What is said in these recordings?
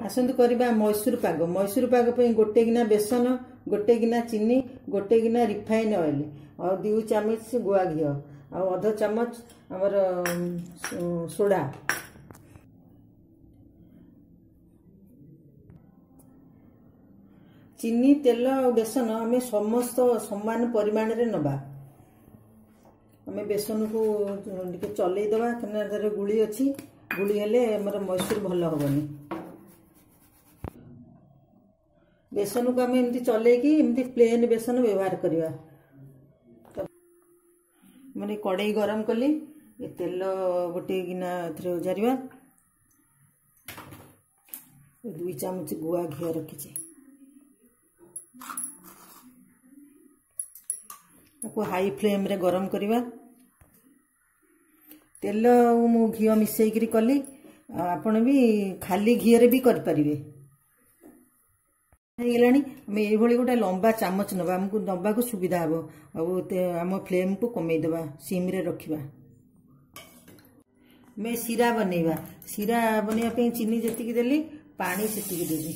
आसतु करबा मैसूर पाग। मैसूर पाग पे गोटे गिना बेसन, गोटे गिना चीनी, गोटे गिना रिफाइन ऑयल और 2 चामच गुआ घी और अध चामच आमर सोडा। चीनी, तेल और बेसन आम समस्त समान परिमाण रे नबा। आम बेसन को चलई दबा कहीं गुड़ी अच्छी, गुड़ी हेले हमर मैसूर भल हेनी। बेसन को आम एमती चलैकी एमती प्लेन बेसन व्यवहार करवा। मैंने कड़ई गरम कली, तेल गोटे गिना उजार, 2 चामच गुआ घी रखी हाई फ्लेम रे गरम करवा। तेल मु घी मिसईकरी कली, आपण भी खाली घी रे भी कर परिबे। ये गोटे लंबा चामच नवा, आमको नवा को सुविधा हम आम फ्लेम को कमेदबा, सिम रे रखिबा। मैं सीरा बनैबा। सीरा बनैबा चीनी जेतिकी देली, पानी सेतिकी देबी।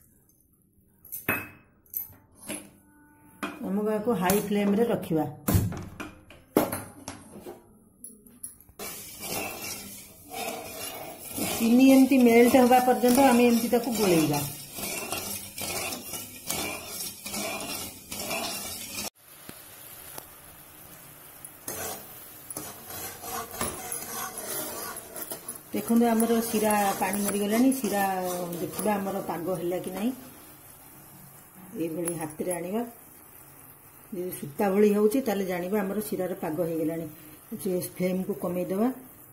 हमको हाई फ्लेम रे रखिबा। चीनी एमती मेल्ट होगा पर्यंत आम एमती ताकू गोलेइबा। देखो आमर सीरा पानी मरीगलानी। सीरा देखा आमर पाग है कि नहीं, ये हाथ रे आनिबा। जो सूता भली होउची ताले जानिबा आमर सीरार पाग हो गलानी। फ्लेम को कमे दबा।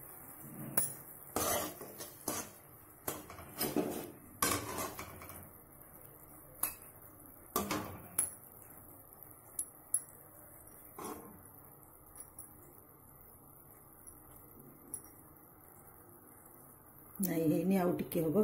नहीं आउ टिके हम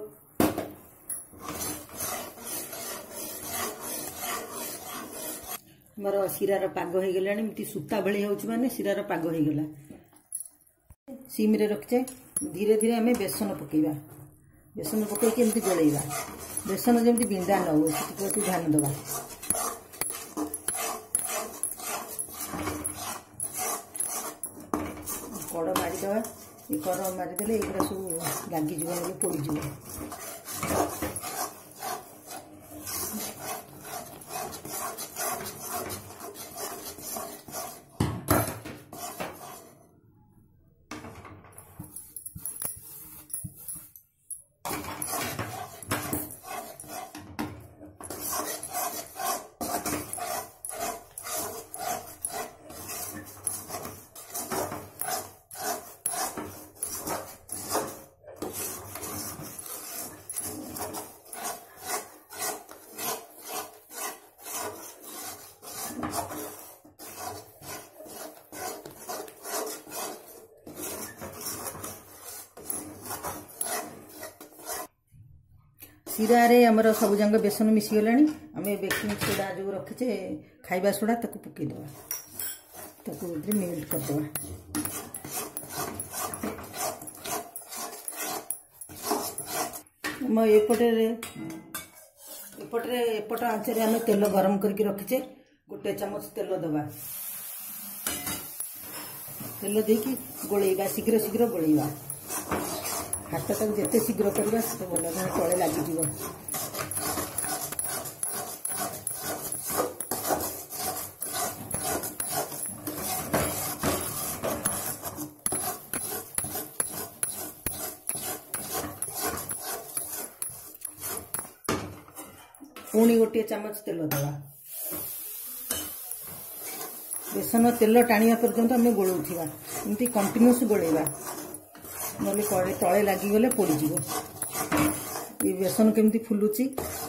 मोर सीरार पाग हो गलानी। सूता भली होउची माने सीरार पाग हो गला। सिम रे रखचे, धीरे धीरे आम बेसन पकेबा। बेसन पकईकि एमती गोलेइबा। बेसन जमती बिंदा न हो से ध्यान दबा। कड़ मारिदबा। ये कड़ मारिदेले एगुड़ा सब लगिज पोड़ीज। सीरा रे हमर सब जंग बेसन मिसी गलानी। आमे बेकिंग सोडा जो रखिचे खाइबा सोडा ताकू पकई दबा, ताकू मेल्ट कर दबा। हम एपट आंचरे आम तेल गरम करके रखिचे। गोटे चामच तेल दबा। तेल देकी गोलेइबा, शीघ्र शीघ्र गोलेइबा। हाथ तक जिते शीघ्र करवा से भल तले लगिज। पुणी गोटे चामच तेल दबा। बेसन तेल टाणिया पर्यंत आम गोलौथिबा। एमती कंटिन्यूस गोलेइबा, नले कड़े तले लगिगले पोड़ीज। ये बेसन केमती फुलुची,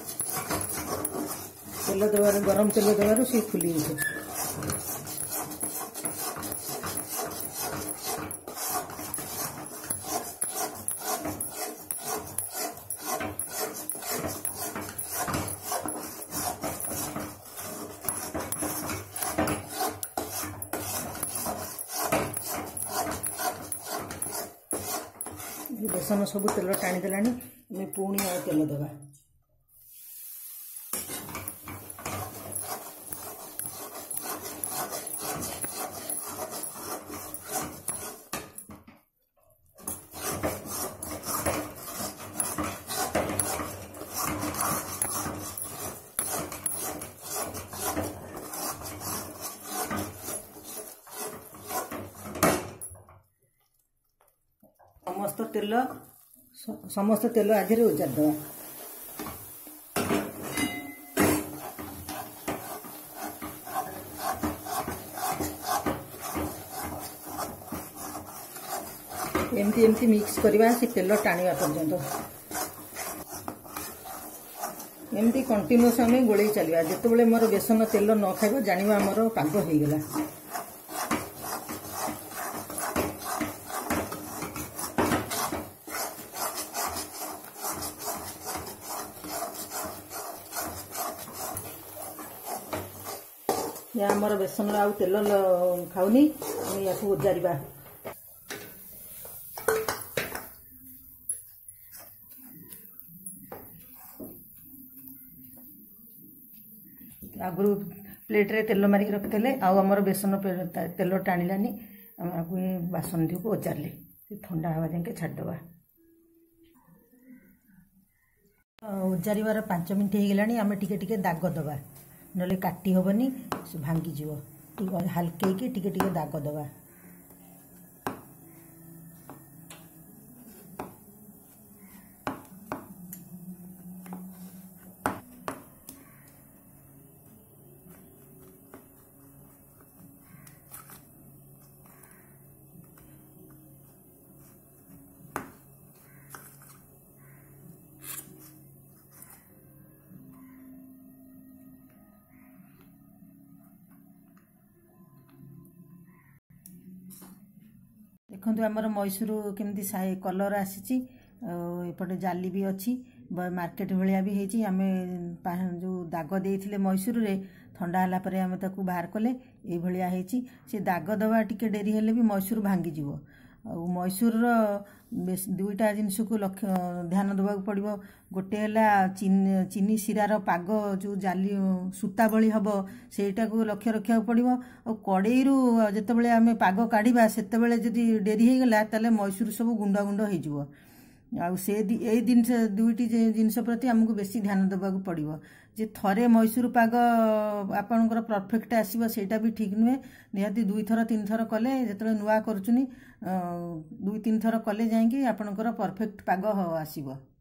तेल दबार गरम तेल दबार से फुली उठे। बेसन सब तेल टाणी देलानी। ଆମେ ପୁଣି ଆଉ ତେଲ ଦେବା। समस्त तेल आगे उजाड़ देवा। एमती एमती मिक्स करवा से तेल टाणिया पर्यंत एमती कंटिन्यूस आम गोले चलवा। जिते मोर बेसन तेल न खाइब जानिबा मोर पाग हो गला। या आमर बेसन आउ तेल खाऊनी या उजारिबा। आगु प्लेट रे तेल मारिक रखिले आमर बेसन तेल टाणिलानी बासन टी को उजारे ठंडा हवा जाके छाड़देवा। उजारिबार 5 मिनट हो गलानी आम टिके दाग दबा नले काटी हेनी भांगी जीव हल्के टिके दाग दबा। देखो आमर मैसूर केमती कलर आसी एपटे जाली भी अच्छी मार्केट भाया भी होती। आम जो दाग देते मैसूर रे ठंडा है पर आम ताकू बाहर कले ये से दाग दवा टिके डेरी हेले भी मैसूर भांगी जीव। मैसूर दुईटा जिनस को लक्ष्य ध्यान देवा पड़ो। गोटे है चीनी सीरार पाग जो जाली सूता भली हम सेटा को लक्ष्य रखा पड़ो। आ कड़ई जिते आम पाग काढ़ा से डेरी हो गला ताले मैसूर सब गुंडा गुंड हो जिनस दुईटी जिनस प्रति आमको बेसी ध्यान देवा पड़ो। जे थरे मैसूर पाग आपणकर परफेक्ट आसो सेटा भी ठीक नुहे। निहाती 2 थर 3 थर कले जो नुआ करुचुनी 2-3 थर कले जाइए आपणकर परफेक्ट पाग आसो।